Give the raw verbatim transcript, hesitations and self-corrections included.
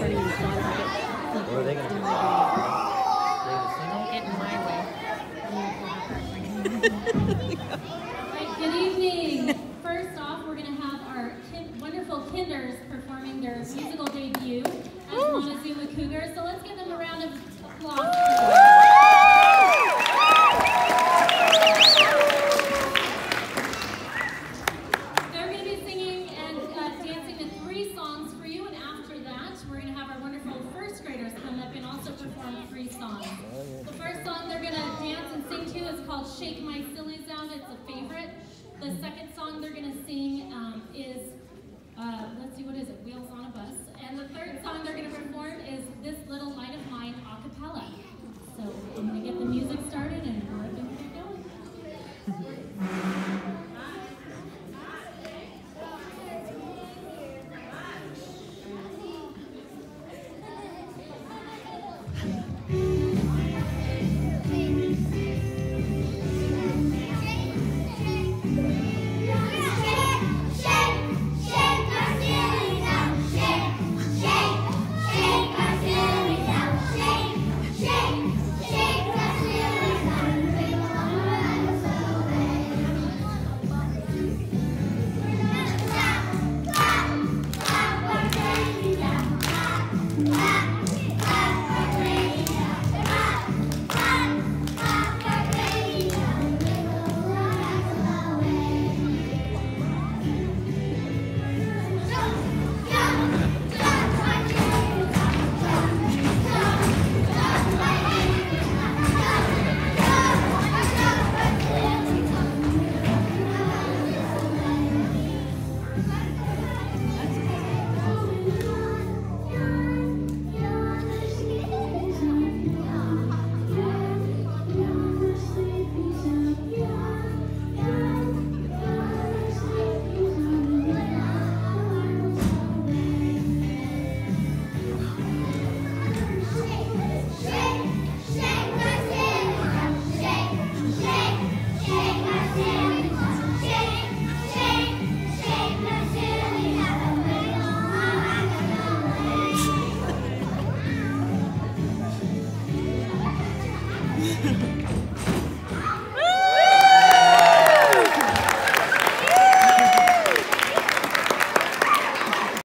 party is not a bit. What are they going to do? Don't get in my way. Right, good evening. First off, we're going to have our kin wonderful Kinders performing their musical debut as Montezuma Cougars. So let's give them a round of applause. They're going to be singing and uh, dancing to three songs for you, and after that, we're going to have our wonderful first graders come up and also perform three songs. The first song they're going to dance and sing to is called Shake My Sillies Out. It's a favorite. The second song they're going to sing um, is, uh, let's see, what is it? Wheels on a Bus. And the third song they're going to perform is This Little Light of Mine a cappella. So I'm going to get the music started and we're going to get going. Ha ha ha.